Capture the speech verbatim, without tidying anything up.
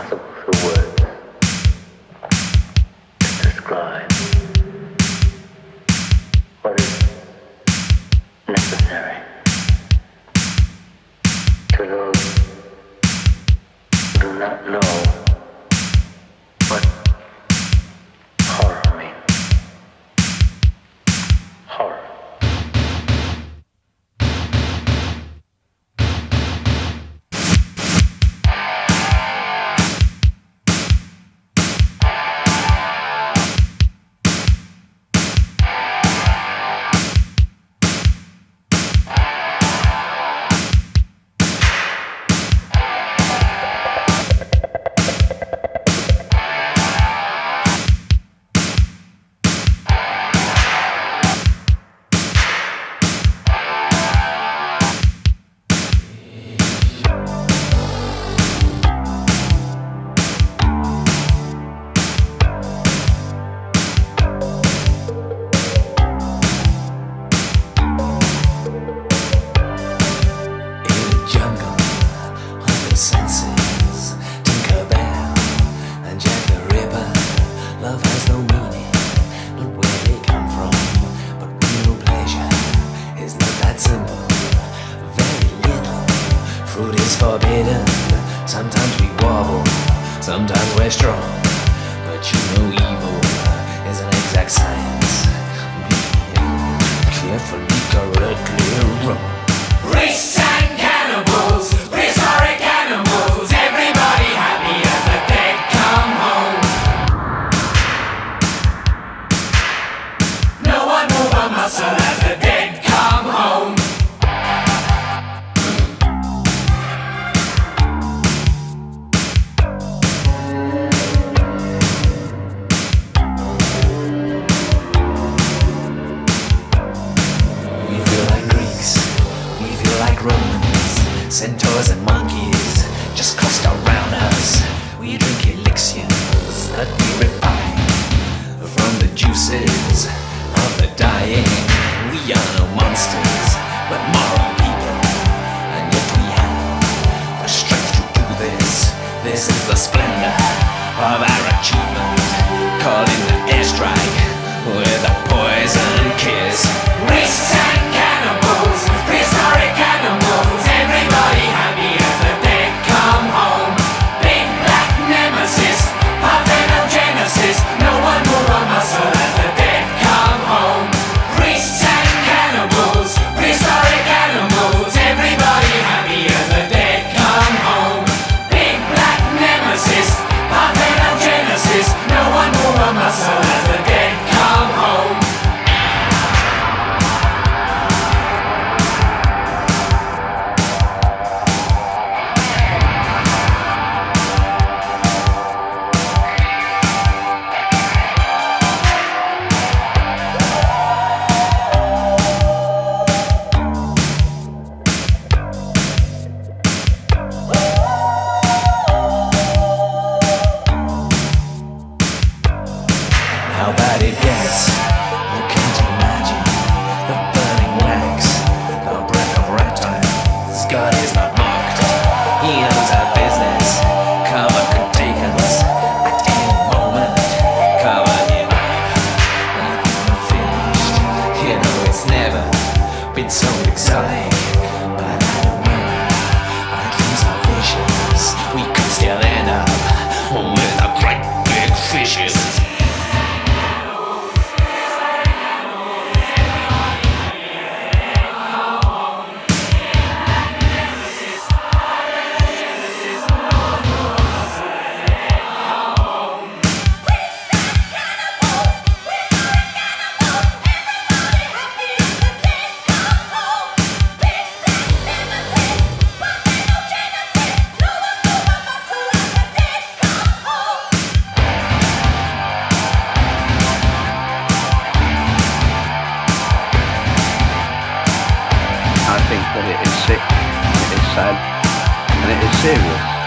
impossible for words to describe what is necessary to those who do not know what horror means. Horror. Senses, Tinkerbell and Jack the Ripper. Love has no meaning, not where they come from. But real pleasure is not that simple. Very little fruit is forbidden. Sometimes we wobble, sometimes we're strong. But you know evil is an exact science. Be carefully, correctly wrong. Race and cannibals, prehistoric animals, everybody happy as the dead come home. No one move a muscle as the dead come home. We feel like Greeks, we feel like Romans, centaurs and monkeys just crossed around us. We drink elixirs that we refine from the juices of the dying. We are no monsters, but moral people, and yet we have the strength to do this. This is the splendor of our achievement. Call in the airstrike with a poison kiss. Race and cannibals, prehistoric animals, everybody happy as the dead come home. Big black Nemesis, parthenogenesis, no one move a muscle as the dead come home. Priests and cannibals, prehistoric animals, everybody happy as the dead come home. Big black Nemesis, parthenogenesis, no one move a muscle as the dead come home. How bad it gets, you can't imagine. The burning wax, the breath of reptiles. God is not mocked, he knows our business. Cover could take us at any moment. Cover him up, nothing finished. You know it's never been so exotic. But I don't know, our dreams are vicious. We could still end up with a great big fishes. I think that it is sick, it is sad, and it is serious.